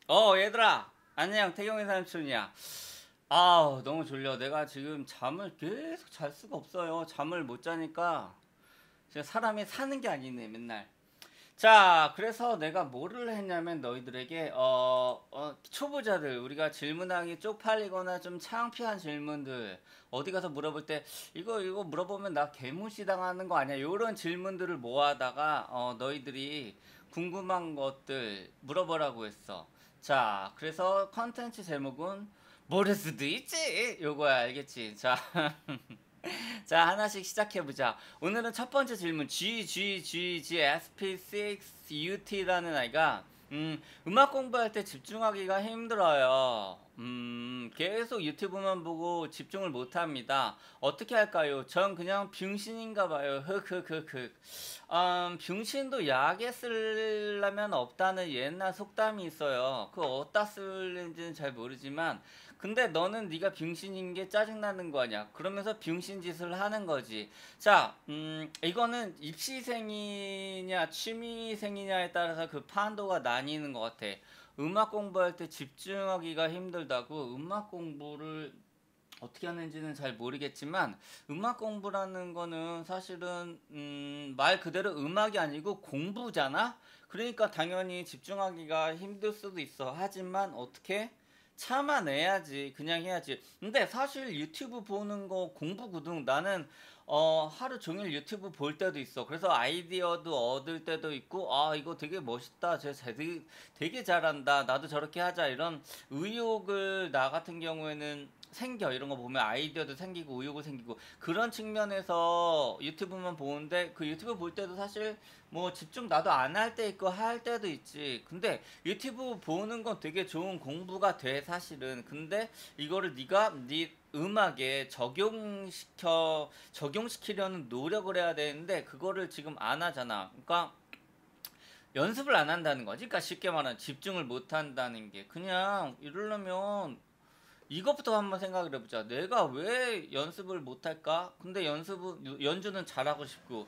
얘들아, 안녕. 태경의 삼촌이야. 아우, 너무 졸려. 내가 지금 잠을 계속 잘 수가 없어요. 잠을 못 자니까 진짜 사람이 사는 게 아니네, 맨날. 자, 그래서 내가 뭐를 했냐면 너희들에게 초보자들, 우리가 질문하기 쪽팔리거나 좀 창피한 질문들, 어디 가서 물어볼 때 이거 물어보면 나 개무시 당하는 거 아니야? 요런 질문들을 모아다가 너희들이 궁금한 것들 물어보라고 했어. 자, 그래서 컨텐츠 제목은 모를 수도 있지. 요거야, 알겠지? 자, 자, 하나씩 시작해보자. 오늘은 첫 번째 질문. SP6UT라는 아이가, 음악 공부할 때 집중하기가 힘들어요. 계속 유튜브만 보고 집중을 못합니다. 어떻게 할까요? 전 그냥 병신인가 봐요. 흑흑흑흑. 병신도 약에 쓰려면 없다는 옛날 속담이 있어요. 그거 어디다 쓰는지는 잘 모르지만, 근데 너는 네가 병신인 게 짜증나는 거 아니야. 그러면서 병신 짓을 하는 거지. 자, 이거는 입시생이냐 취미생이냐에 따라서 그 판도가 나뉘는 것 같아. 음악 공부할 때 집중하기가 힘들다고. 음악 공부를 어떻게 하는지는 잘 모르겠지만 음악 공부라는 거는 사실은 말 그대로 음악이 아니고 공부잖아. 그러니까 당연히 집중하기가 힘들 수도 있어. 하지만 어떻게 참아내야지. 그냥 해야지. 근데 사실 유튜브 보는 거 공부거든. 나는 하루 종일 유튜브 볼 때도 있어. 그래서 아이디어도 얻을 때도 있고, 아 이거 되게 멋있다. 되게 잘한다. 나도 저렇게 하자. 이런 의욕을 나 같은 경우에는 생겨. 이런 거 보면 아이디어도 생기고 의욕도 생기고 그런 측면에서 유튜브만 보는데, 그 유튜브 볼 때도 사실 뭐 집중 나도 안 할 때 있고 할 때도 있지. 근데 유튜브 보는 건 되게 좋은 공부가 돼 사실은. 근데 이거를 네가 네 음악에 적용시키려는 노력을 해야 되는데 그거를 지금 안 하잖아. 그러니까 연습을 안 한다는 거지. 그러니까 쉽게 말하면 집중을 못 한다는 게, 그냥 이러려면 이것부터 한번 생각을 해보자. 내가 왜 연습을 못할까? 근데 연주는 잘하고 싶고,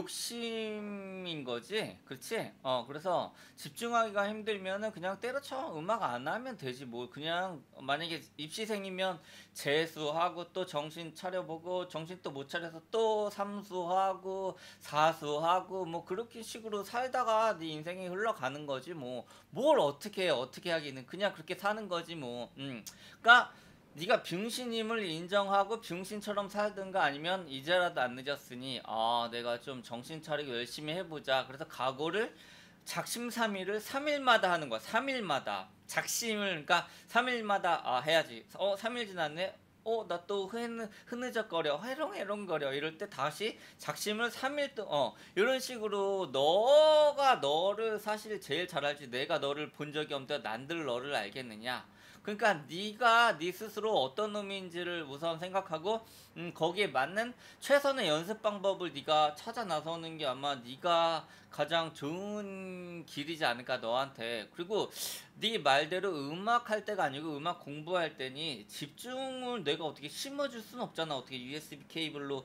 욕심인 거지? 그렇지? 그래서 집중하기가 힘들면은 그냥 때려쳐. 음악 안 하면 되지. 뭐, 그냥, 만약에 입시생이면 재수하고 또 정신 차려보고, 정신 또 못 차려서 또 삼수하고, 사수하고, 뭐, 그렇게 식으로 살다가 네 인생이 흘러가는 거지. 뭐, 뭘 어떻게 하기는. 그냥 그렇게 사는 거지, 뭐. 그러니까 네가 병신임을 인정하고 병신처럼 살든가, 아니면 이제라도 안 늦었으니 내가 좀 정신 차리고 열심히 해보자. 그래서 각오를 작심삼일을 3일마다 하는 거야. 3일마다 작심을, 그러니까 3일마다 해야지. 3일 지났네. 나 또 흐느적거려, 해롱해롱거려. 이럴 때 다시 작심을 3일 이런 식으로. 너가 너를 사실 제일 잘 알지. 내가 너를 본 적이 없는데 난들 너를 알겠느냐. 그러니까 네가 네 스스로 어떤 놈인지를 우선 생각하고, 거기에 맞는 최선의 연습 방법을 네가 찾아 나서는 게 아마 네가 가장 좋은 길이지 않을까 너한테. 그리고 네 말대로 음악 할 때가 아니고 음악 공부할 때니 집중을 내가 어떻게 심어줄 수는 없잖아. 어떻게 USB 케이블로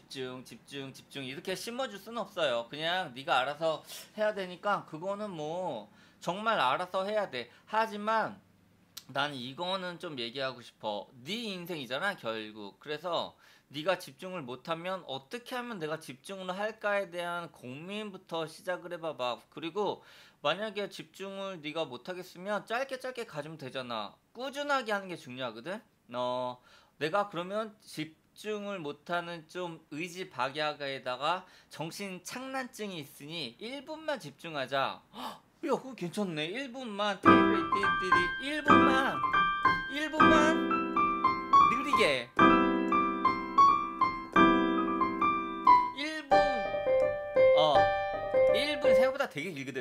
집중 이렇게 심어줄 수는 없어요. 그냥 네가 알아서 해야 되니까 그거는 뭐 정말 알아서 해야 돼. 하지만 난 이거는 좀 얘기하고 싶어. 네 인생이잖아 결국. 그래서 네가 집중을 못하면 어떻게 하면 내가 집중을 할까에 대한 고민부터 시작을 해봐봐. 그리고 만약에 집중을 네가 못하겠으면 짧게 짧게 가지면 되잖아. 꾸준하게 하는 게 중요하거든. 내가 그러면 집중을 못하는 좀 의지 박약에다가 정신 착란증이 있으니 1분만 집중하자. 야, 그거 괜찮네. 1분만, 띠리띠리띠리, 1분만 느리게. 1분, 어, 1분 생각보다 되게 길거든.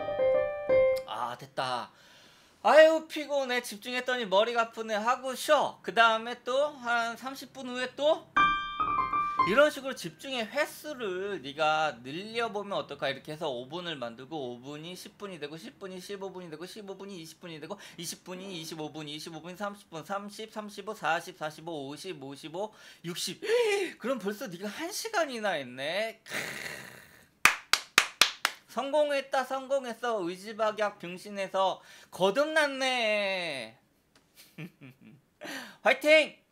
됐다. 아유, 피곤해. 집중했더니 머리가 아프네. 하고 쉬어. 그 다음에 또 한 30분 후에 또 이런 식으로 집중의 횟수를 네가 늘려보면 어떨까. 이렇게 해서 5분을 만들고 5분이 10분이 되고 10분이 15분이 되고 15분이 20분이 되고 20분이 25분, 25분이 30분, 30, 35, 40, 45, 50, 55, 60. 그럼 벌써 네가 1시간이나 했네. 성공했다 성공했어. 의지박약 병신에서 거듭났네. 화이팅!